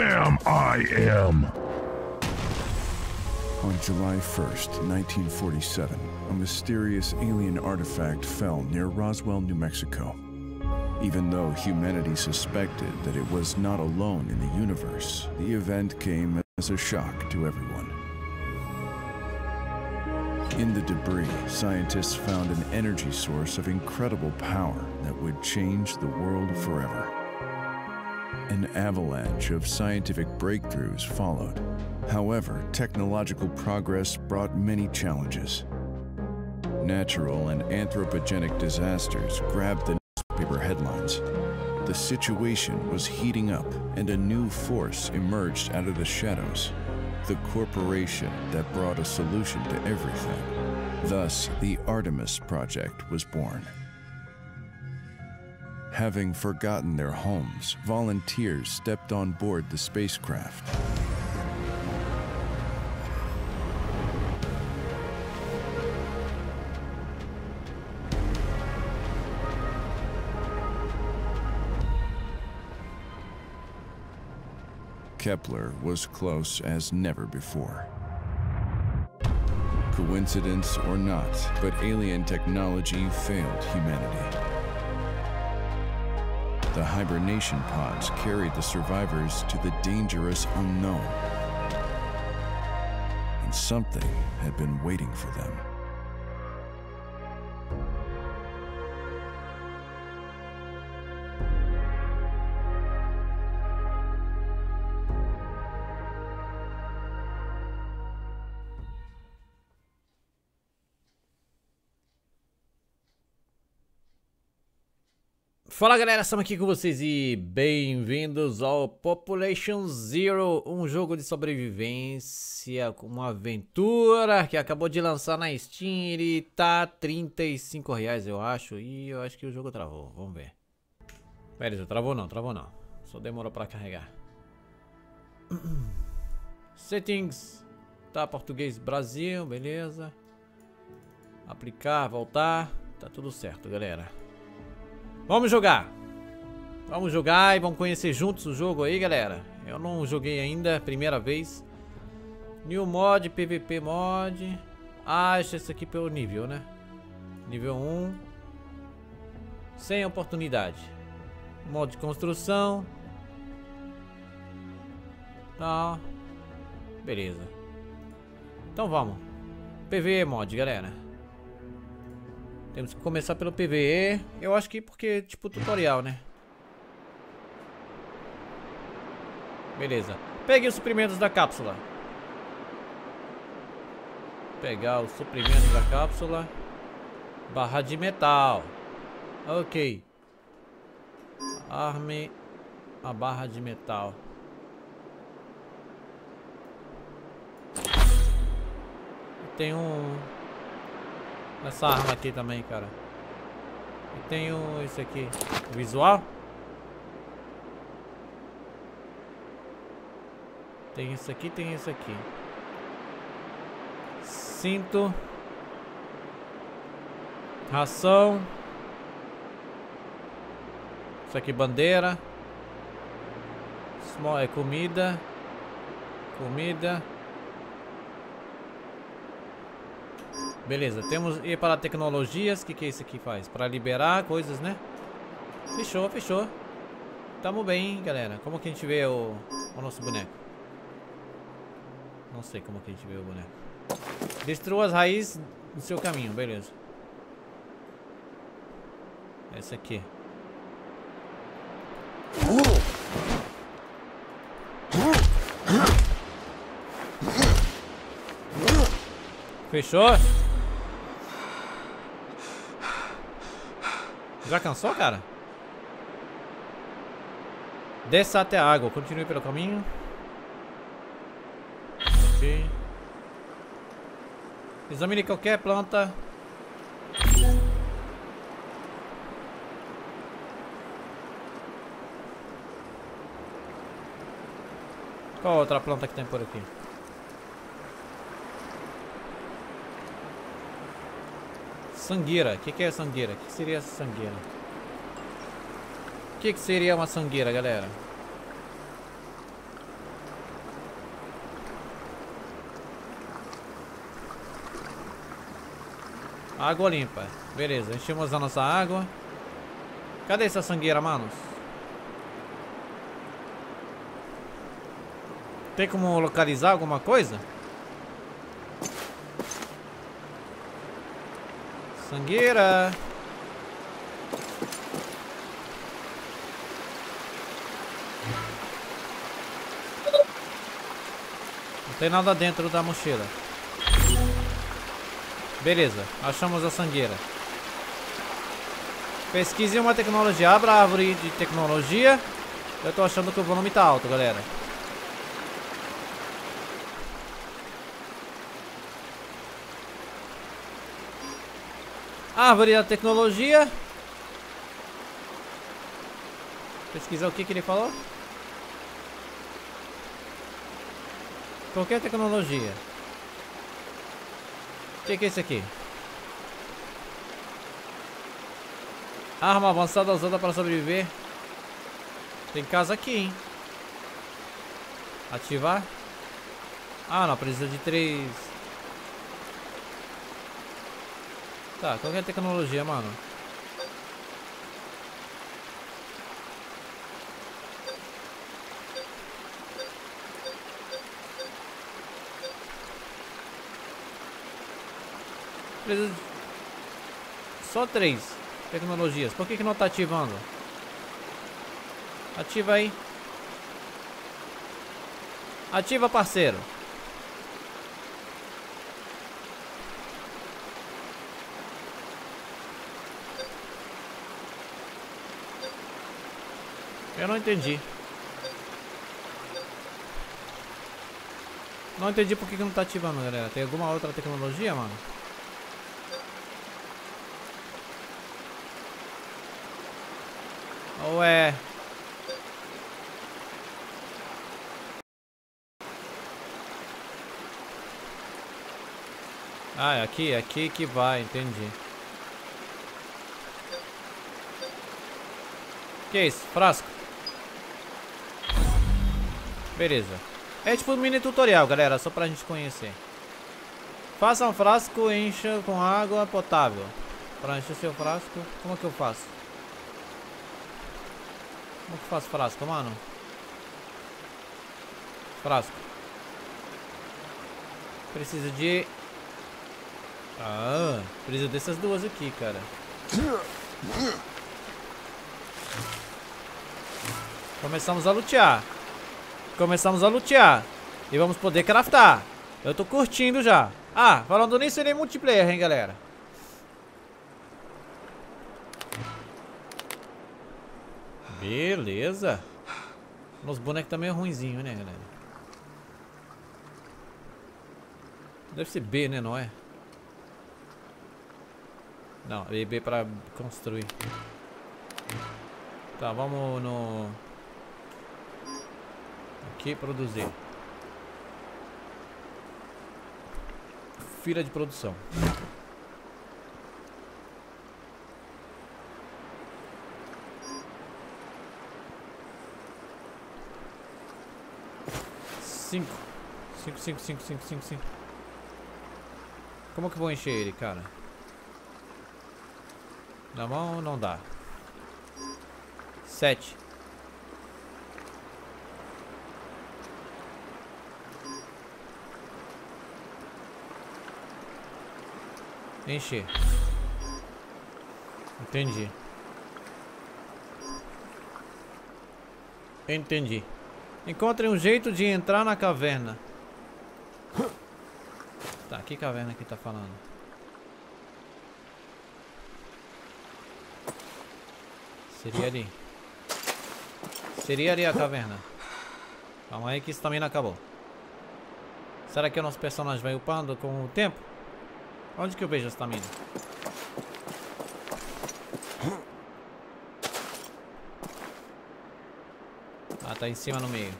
them I am! On July 1st, 1947, a mysterious alien artifact fell near Roswell, New Mexico. Even though humanity suspected that it was not alone in the universe, the event came as a shock to everyone. In the debris, scientists found an energy source of incredible power that would change the world forever. An avalanche of scientific breakthroughs followed. However, technological progress brought many challenges. Natural and anthropogenic disasters grabbed the newspaper headlines. The situation was heating up, and a new force emerged out of the shadows. The corporation that brought a solution to everything. Thus, the Artemis Project was born. Having forgotten their homes, volunteers stepped on board the spacecraft. Kepler was close as never before. Coincidence or not, but alien technology failed humanity. The hibernation pods carried the survivors to the dangerous unknown. And something had been waiting for them. Fala galera, estamos aqui com vocês e bem-vindos ao Population Zero, um jogo de sobrevivência com uma aventura que acabou de lançar na Steam. Ele tá R$35 eu acho, e eu acho que o jogo travou, vamos ver. Beleza, travou não, só demorou pra carregar. Settings, tá português Brasil, beleza. Aplicar, voltar, tá tudo certo galera. Vamos jogar e vamos conhecer juntos o jogo aí, galera. Eu não joguei ainda, primeira vez. New mod, PVP mod. Acha esse aqui pelo nível, né? Nível 1. Sem oportunidade. Modo de construção. Tá. Beleza. Então vamos. PVE mod, galera. Temos que começar pelo PVE. Eu acho que porque, tipo, tutorial, né? Beleza. Peguei os suprimentos da cápsula. Pegar os suprimentos da cápsula. Barra de metal. Ok. Arme a barra de metal. Tem essa arma aqui também, cara. E tenho esse aqui. Visual. Tem esse aqui, tem esse aqui. Cinto. Ração. Isso aqui, bandeira. Small é comida. Comida. Beleza, temos ir para tecnologias. O que isso aqui faz? Para liberar coisas, né? Fechou, fechou. Tamo bem, hein, galera. Como que a gente vê o nosso boneco? Não sei como que a gente vê o boneco. Destrua as raízes do seu caminho, beleza. Essa aqui. Fechou? Já cansou, cara? Desça até a água. Continue pelo caminho. Ok. Examine qualquer planta. Qual outra planta que tem por aqui? Sangueira. O que é sangueira? O que seria essa sangueira? O que seria uma sangueira, galera? Água limpa. Beleza, enchemos a nossa água. Cadê essa sangueira, manos? Tem como localizar alguma coisa? Sangueira. Não tem nada dentro da mochila. Beleza, achamos a sangueira. Pesquise uma tecnologia. Abra a árvore de tecnologia. Eu tô achando que o volume tá alto, galera. Árvore da tecnologia. Pesquisar o que ele falou. Qualquer tecnologia. O que é isso aqui? Arma avançada usada para sobreviver. Tem casa aqui, hein? Ativar. Ah, não, precisa de 3. Tá, qualquer tecnologia, mano. Precisa de... Só 3 tecnologias. Por que não tá ativando? Ativa aí. Ativa, parceiro. Eu não entendi. Não entendi por que não tá ativando, galera. Tem alguma outra tecnologia, mano? Ou é... Ah, é aqui que vai, entendi. Que é isso? Frasco? Beleza. É tipo um mini tutorial, galera, só pra gente conhecer. Faça um frasco e encha com água potável. Pra encher seu frasco, como é que eu faço? Como que eu faço frasco, mano? Frasco. Precisa de... Ah, precisa dessas duas aqui, cara. Começamos a lutear. Começamos a lutear. E vamos poder craftar. Eu tô curtindo já. Ah, falando nisso, ele é multiplayer, hein, galera. Beleza. Os bonecos também é ruinzinho, né, galera? Deve ser B, né, não é? Não, é B pra construir. Tá, vamos no... Aqui, produzir. Fila de produção. Cinco. Como que eu vou encher ele, cara? Na mão não dá. 7. Encher. Entendi. Entendi. Encontre um jeito de entrar na caverna. Tá, que caverna que tá falando? Seria ali. Seria ali a caverna. Calma aí que isso também não acabou. Será que o nosso personagem vai upando com o tempo? Onde que eu vejo a estamina? Ah, tá em cima no meio.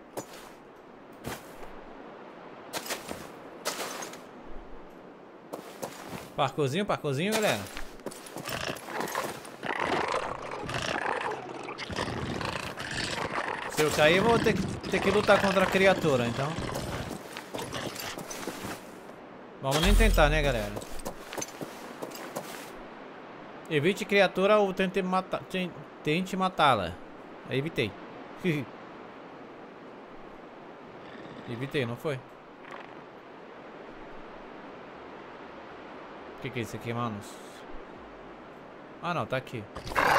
Parkourzinho, galera. Se eu cair, eu vou ter que lutar contra a criatura, então. Vamos nem tentar, né, galera? Evite criatura ou tente matá-la. Evitei. Evitei, não foi? O que é isso aqui, manos? Ah, não, tá aqui.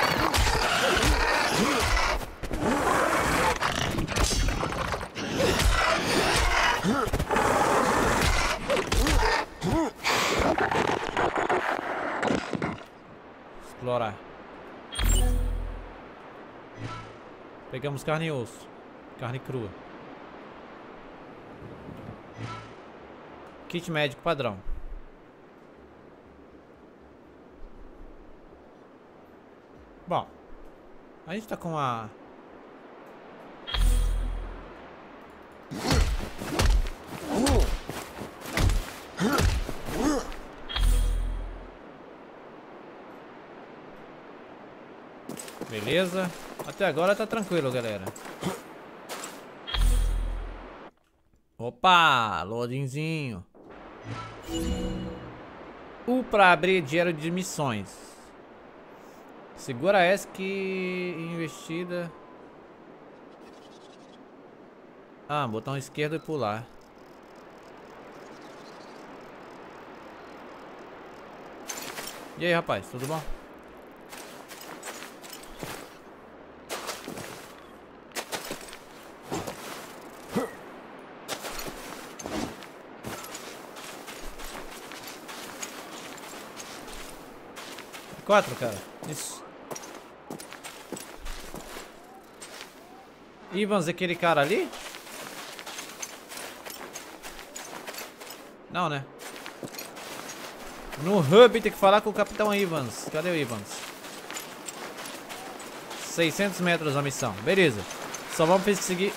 Explorar. Pegamos carne e osso. Carne crua. Kit médico padrão. Bom, a gente tá com uma... Beleza. Até agora tá tranquilo, galera. Opa, loadingzinho. U pra abrir dinheiro de missões. Segura ESC investida. Ah, botão esquerdo e pular. E aí, rapaz, tudo bom? Quatro, cara. Isso. Ivans, aquele cara ali? Não, né? No hub tem que falar com o Capitão Ivans. Cadê o Ivans? 600 metros a missão. Beleza. Só vamos perseguir.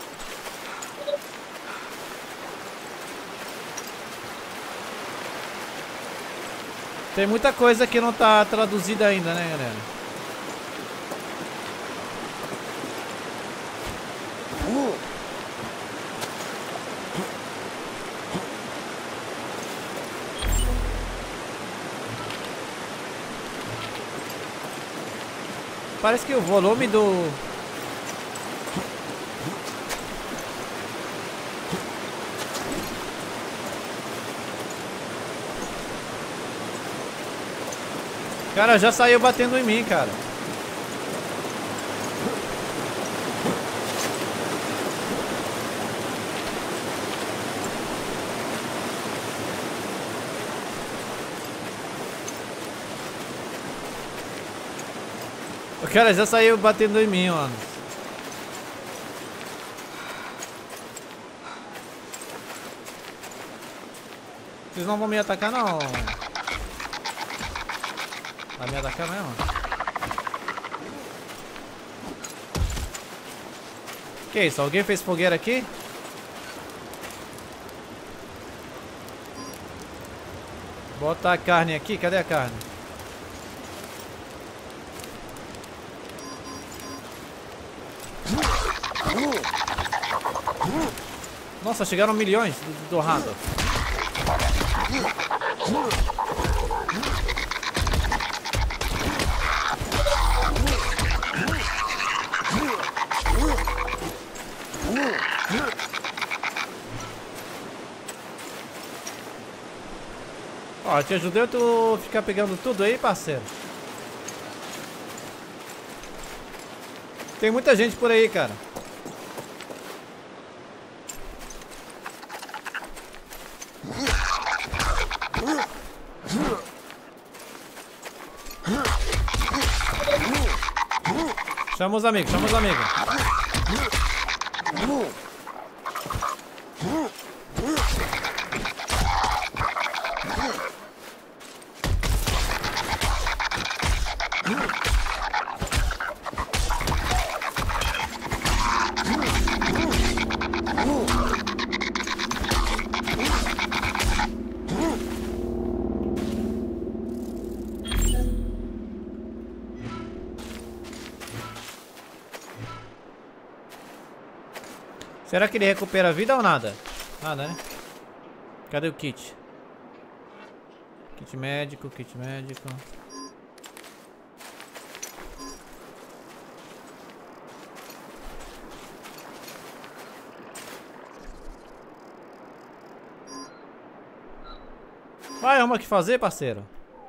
Tem muita coisa que não tá traduzida ainda, né, galera? Parece que o volume do... Cara, já saiu batendo em mim, cara. O cara já saiu batendo em mim, mano. Vocês não vão me atacar, não. Vai me atacar mesmo? Que isso? Alguém fez fogueira aqui? Botar a carne aqui. Cadê a carne? Nossa, chegaram milhões do rato. Ó, te ajudei a tu ficar pegando tudo aí, parceiro. Tem muita gente por aí, cara. Chama os amigos, chama os amigos. Será que ele recupera a vida ou nada? Nada, né? Cadê o kit? Kit médico, kit médico. Vai, arruma o que fazer, parceiro.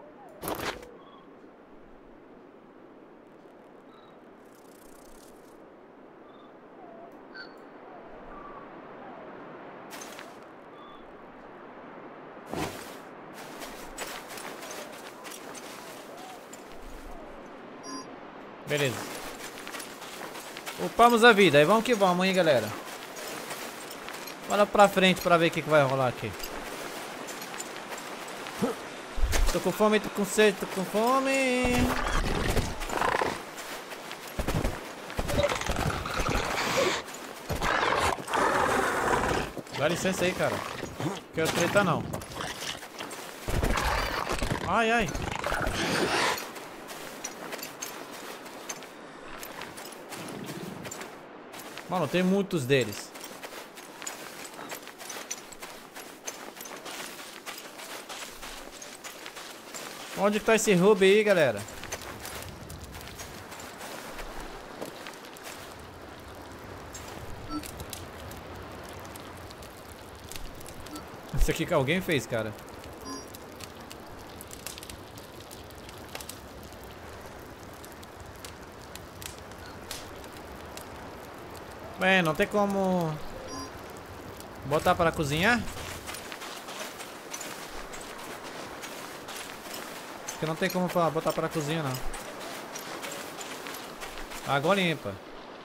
Beleza. Upamos a vida. Aí vamos que vamos, hein, galera. Bora pra frente pra ver o que vai rolar aqui. Tô com fome, tô com sede, tô com fome. Dá licença aí, cara. Não quero treta não. Ai, ai. Mano, tem muitos deles. Onde que tá esse Ruby aí, galera? Isso aqui que alguém fez, cara. Bem, não tem como botar para cozinhar? Acho que não tem como botar para cozinhar, não. Água limpa.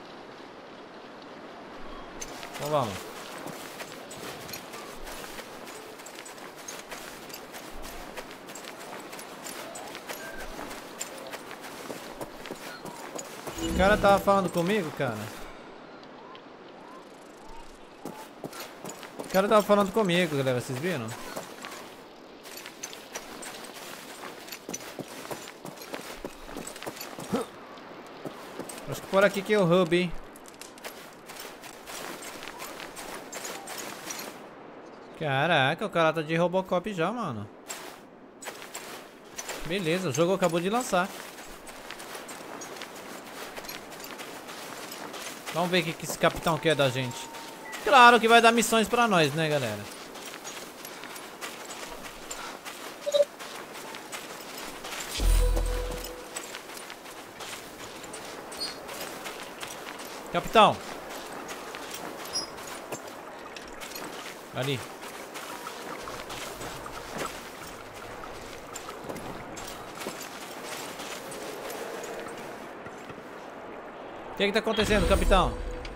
Então vamos. O cara tava falando comigo, cara. O cara tava falando comigo, galera, vocês viram? Acho que por aqui que é o hub, hein? Caraca, o cara tá de Robocop já, mano. Beleza, o jogo acabou de lançar. Vamos ver o que esse capitão quer da gente. Claro que vai dar missões pra nós, né, galera? Capitão. Ali. O que tá acontecendo, capitão?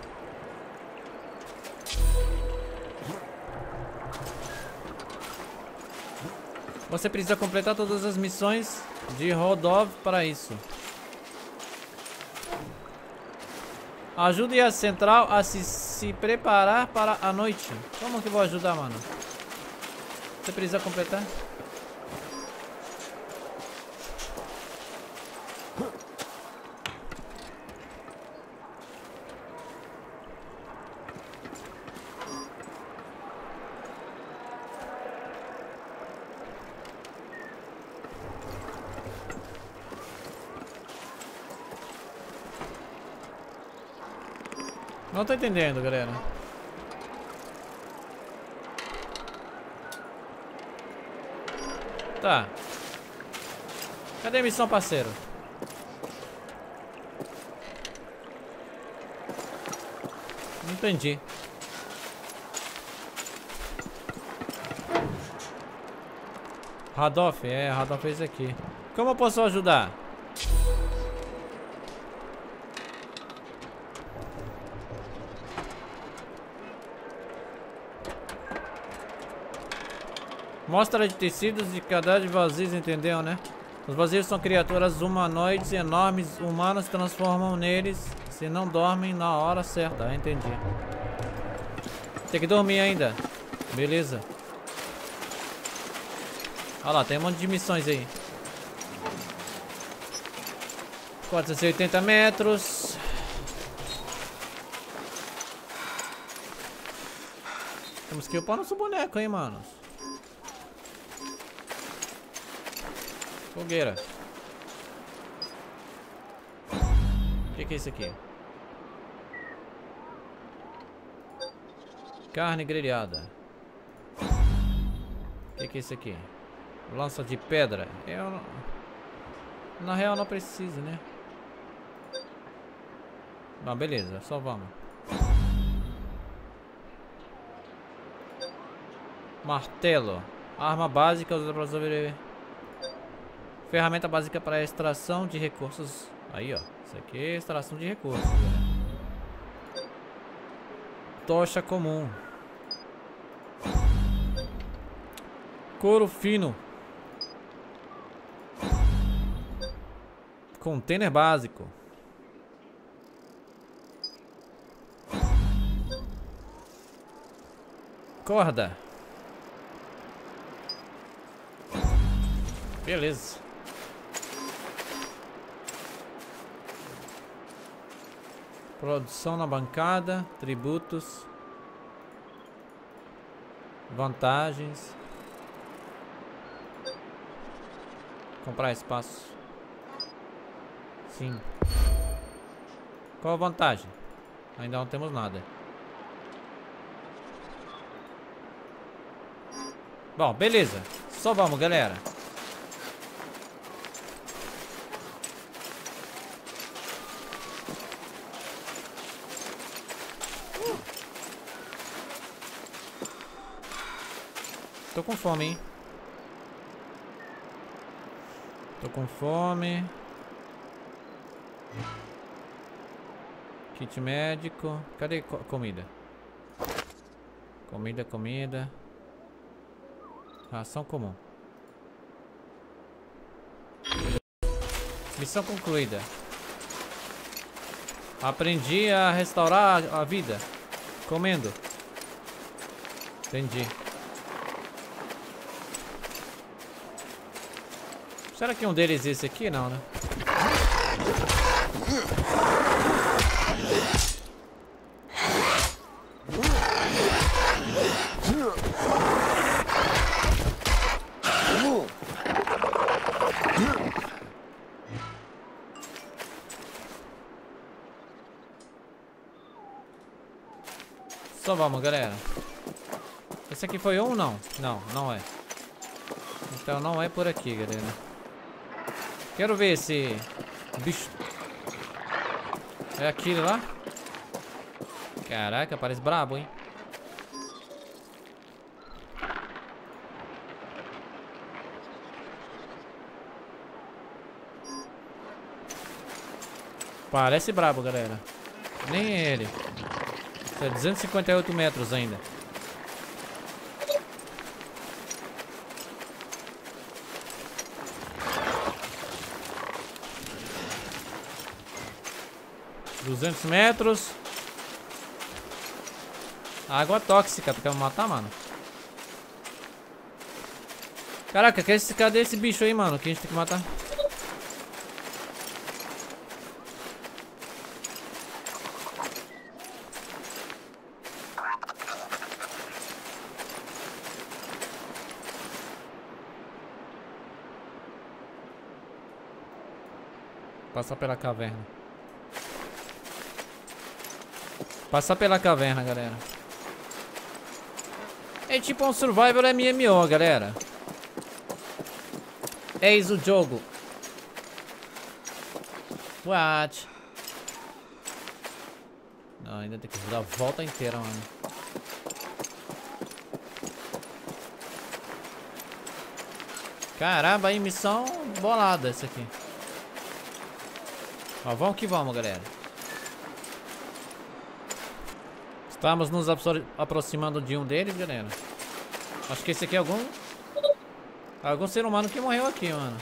Você precisa completar todas as missões de Rodov para isso. Ajude a central a se preparar para a noite. Como que eu vou ajudar, mano? Você precisa completar? Não tô entendendo, galera. Tá. Cadê a missão, parceiro? Não entendi. Radoff, Radoff é esse aqui. Como eu posso ajudar? Mostra de tecidos de cadáveres vazios, entendeu, né? Os vazios são criaturas humanoides enormes. Humanos transformam neles se não dormem na hora certa. Entendi. Tem que dormir ainda. Beleza. Olha lá, tem um monte de missões aí. 480 metros. Temos que upar nosso boneco, hein, mano. Fogueira. O que é isso aqui? Carne grelhada. O que é isso aqui? Lança de pedra. Eu não... Na real não precisa, né? Não, beleza, só vamos. Martelo. Arma básica usada para sobreviver. Ferramenta básica para extração de recursos. Aí, ó. Isso aqui é extração de recursos. Né? Tocha comum. Couro fino. Container básico. Corda. Beleza. Produção na bancada. Tributos. Vantagens. Comprar espaço. Sim. Qual a vantagem? Ainda não temos nada. Bom, beleza. Só vamos, galera. Tô com fome, hein? Tô com fome. Kit médico. Cadê comida? Comida. Ração comum. Missão concluída. Aprendi a restaurar a vida. Comendo. Entendi. Será que um deles é esse aqui? Não, né? Só vamos, galera. Esse aqui foi um ou não? Não, não é. Então não é por aqui, galera. Quero ver esse bicho. É aquele lá? Caraca, parece brabo, hein? Parece brabo, galera. Nem ele. Isso é 258 metros ainda. $200. Água tóxica. Tu quer me matar, mano? Caraca, cadê esse bicho aí, mano? Que a gente tem que matar. Passar pela caverna. Passar pela caverna, galera. É tipo um survival MMO, galera. Eis o jogo. What? Não, ainda tem que dar a volta inteira, mano. Caramba, aí missão bolada essa aqui. Ó, vamos que vamos, galera. Estamos nos aproximando de um deles, galera. Acho que esse aqui é algum ser humano que morreu aqui, mano.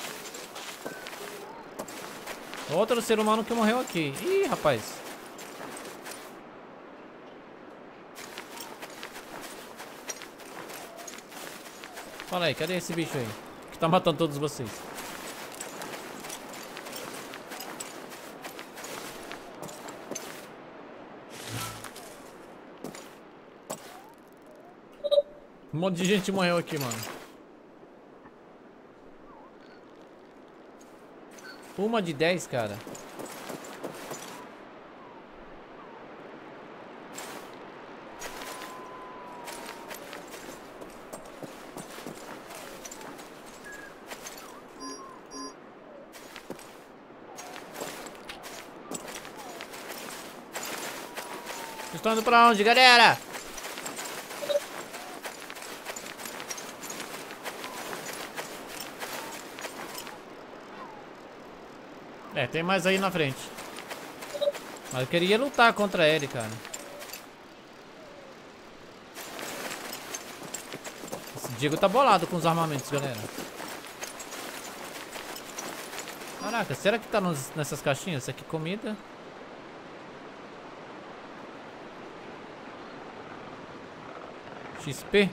Outro ser humano que morreu aqui. Ih, rapaz. Fala aí, cadê esse bicho aí? Que tá matando todos vocês. Um monte de gente morreu aqui, mano. Uma de 10, cara. Vocês estão indo pra onde, galera? É, tem mais aí na frente. Mas eu queria lutar contra ele, cara. Esse Diego tá bolado com os armamentos, galera. Caraca, será que tá nessas caixinhas? Isso aqui é comida. XP.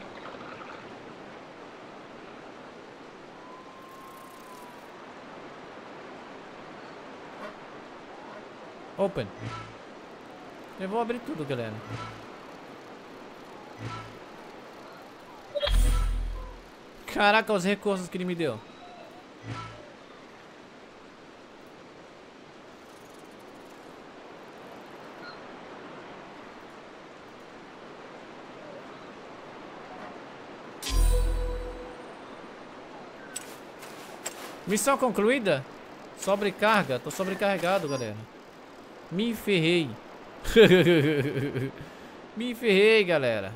Open. Eu vou abrir tudo, galera. Caraca, os recursos que ele me deu. Missão concluída? Sobrecarga. Tô sobrecarregado, galera. Me ferrei. Me ferrei, galera.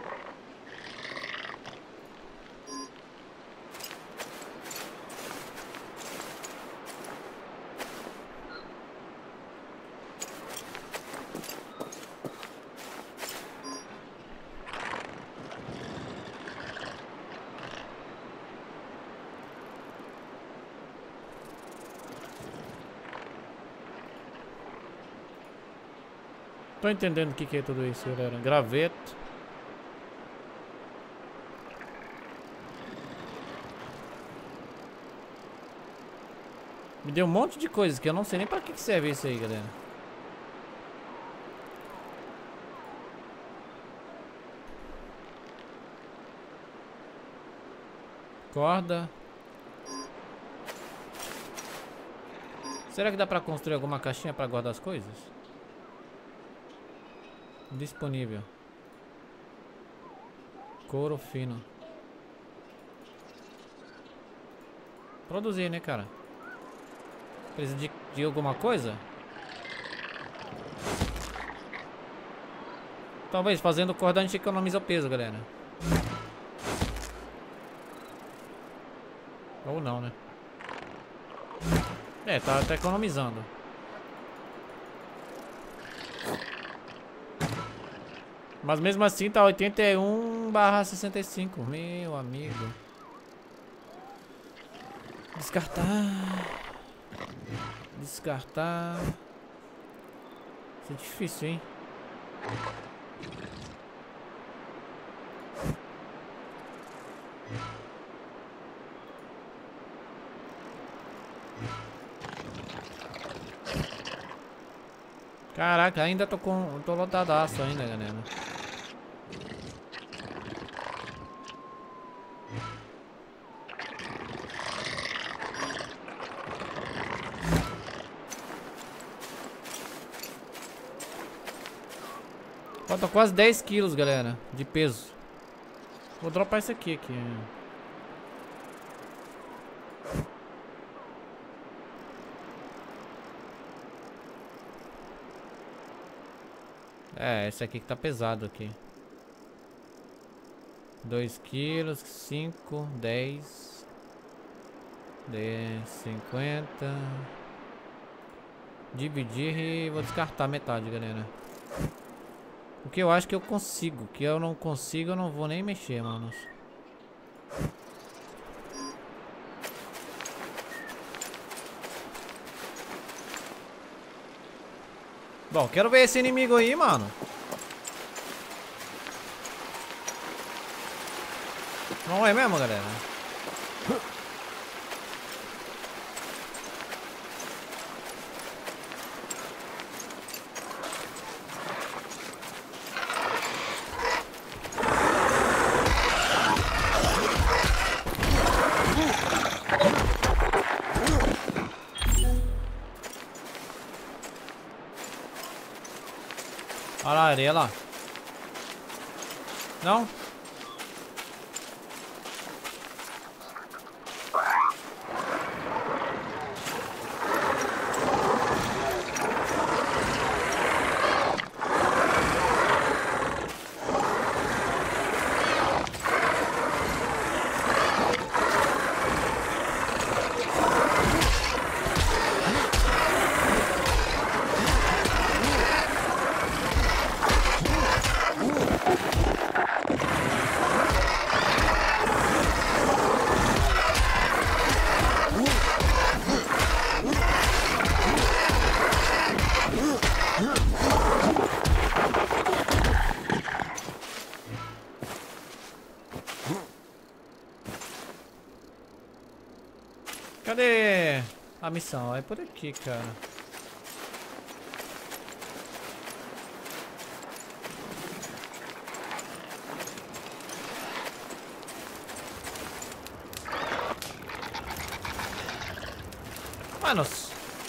Tô entendendo o que é tudo isso, galera. Graveto. Me deu um monte de coisas que eu não sei nem pra que serve isso aí, galera. Corda. Será que dá pra construir alguma caixinha pra guardar as coisas? Disponível. Couro fino. Produzir, né, cara? Precisa de alguma coisa? Talvez fazendo corda a gente economiza o peso, galera. Ou não, né? É, tá economizando. Mas mesmo assim tá 81/65. Meu amigo. Descartar. Descartar. Isso é difícil, hein? Caraca, ainda tô lotadaço ainda, galera. Falta quase 10 quilos, galera, de peso. Vou dropar isso aqui. É, esse aqui que tá pesado aqui. 2 quilos, 5, 10, 50. Dividir e vou descartar metade, galera. O que eu acho que eu consigo. O que eu não consigo, eu não vou nem mexer, manos. Bom, quero ver esse inimigo aí, mano. Não é mesmo, galera? Olha lá, areia lá. Não? Cadê a missão? É por aqui, cara. Manos.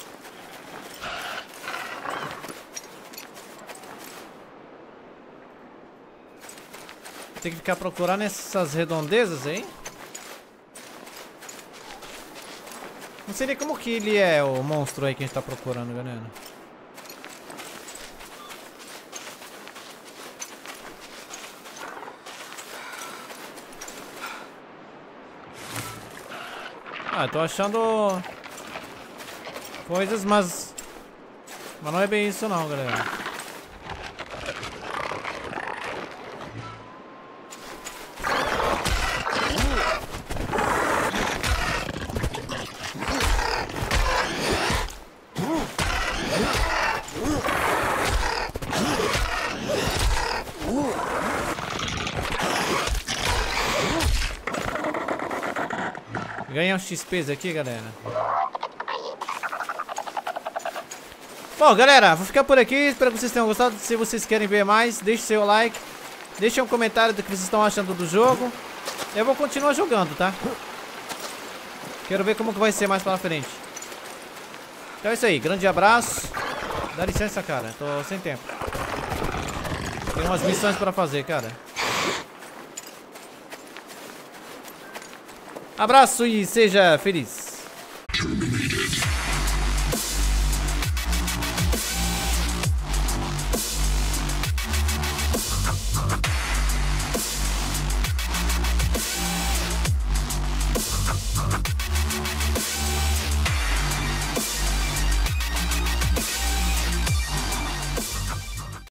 Tem que ficar procurando essas redondezas aí. Não sei nem como que ele é, o monstro aí que a gente tá procurando, galera. Ah, eu tô achando coisas, mas não é bem isso não, galera. Ganhar uns XPs aqui, galera. Bom, galera, vou ficar por aqui. Espero que vocês tenham gostado. Se vocês querem ver mais, deixe seu like. Deixe um comentário do que vocês estão achando do jogo. Eu vou continuar jogando, tá? Quero ver como que vai ser mais pra frente. Então é isso aí. Grande abraço. Dá licença, cara. Tô sem tempo. Tem umas missões pra fazer, cara. Abraço e seja feliz.